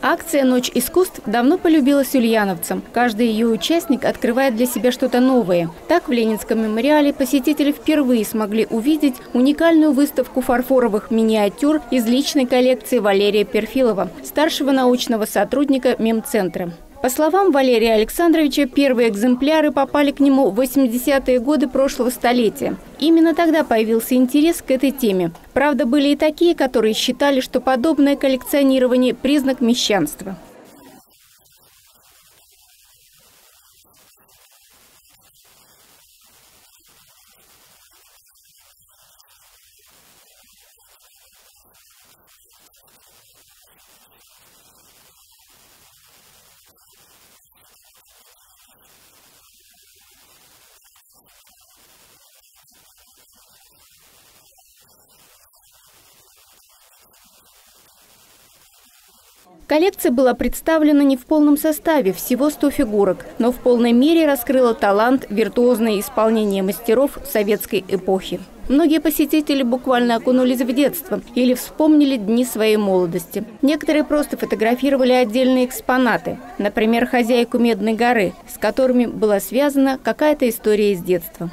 Акция «Ночь искусств» давно полюбилась ульяновцам. Каждый ее участник открывает для себя что-то новое. Так в Ленинском мемориале посетители впервые смогли увидеть уникальную выставку фарфоровых миниатюр из личной коллекции Валерия Перфилова, старшего научного сотрудника мемцентра. По словам Валерия Александровича, первые экземпляры попали к нему в 80-е годы прошлого столетия. Именно тогда появился интерес к этой теме. Правда, были и такие, которые считали, что подобное коллекционирование – признак мещанства. Коллекция была представлена не в полном составе, всего 100 фигурок, но в полной мере раскрыла талант, виртуозное исполнение мастеров советской эпохи. Многие посетители буквально окунулись в детство или вспомнили дни своей молодости. Некоторые просто фотографировали отдельные экспонаты, например, хозяйку Медной горы, с которыми была связана какая-то история из детства.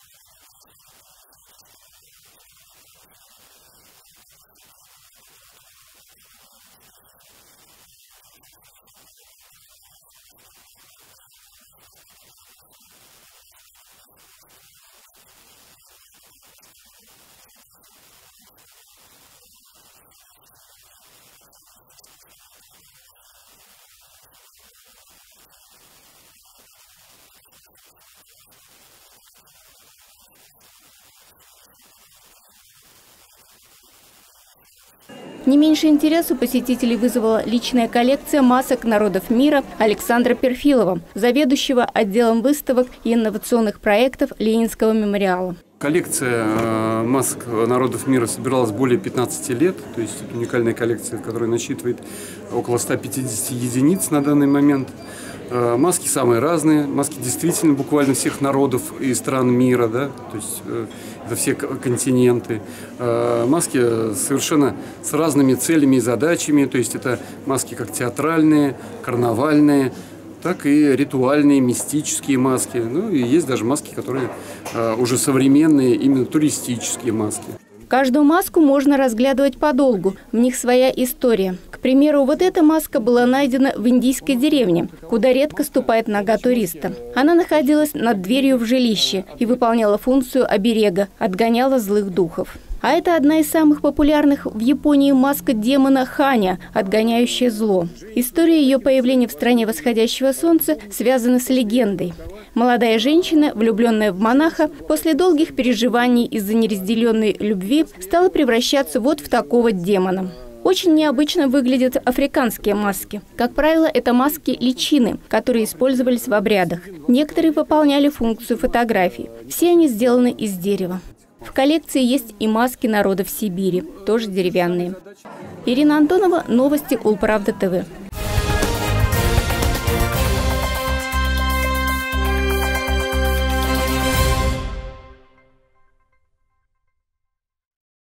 Не меньше интереса у посетителей вызвала личная коллекция масок народов мира Александра Перфилова, заведующего отделом выставок и инновационных проектов Ленинского мемориала. Коллекция масок народов мира собиралась более 15 лет, то есть это уникальная коллекция, которая насчитывает около 150 единиц на данный момент. Маски самые разные, маски действительно буквально всех народов и стран мира, да, то есть это все континенты. Маски совершенно с разными целями и задачами, то есть это маски как театральные, карнавальные, так и ритуальные, мистические маски. Ну и есть даже маски, которые уже современные, именно туристические маски. Каждую маску можно разглядывать подолгу, в них своя история. К примеру, вот эта маска была найдена в индийской деревне, куда редко ступает нога туриста. Она находилась над дверью в жилище и выполняла функцию оберега, отгоняла злых духов. А это одна из самых популярных в Японии маска демона Ханя, отгоняющая зло. История ее появления в стране восходящего солнца связана с легендой. Молодая женщина, влюбленная в монаха, после долгих переживаний из-за неразделенной любви стала превращаться вот в такого демона. Очень необычно выглядят африканские маски. Как правило, это маски личины, которые использовались в обрядах. Некоторые выполняли функцию фотографий. Все они сделаны из дерева. В коллекции есть и маски народов Сибири, тоже деревянные. Ирина Антонова, новости Улправда ТВ.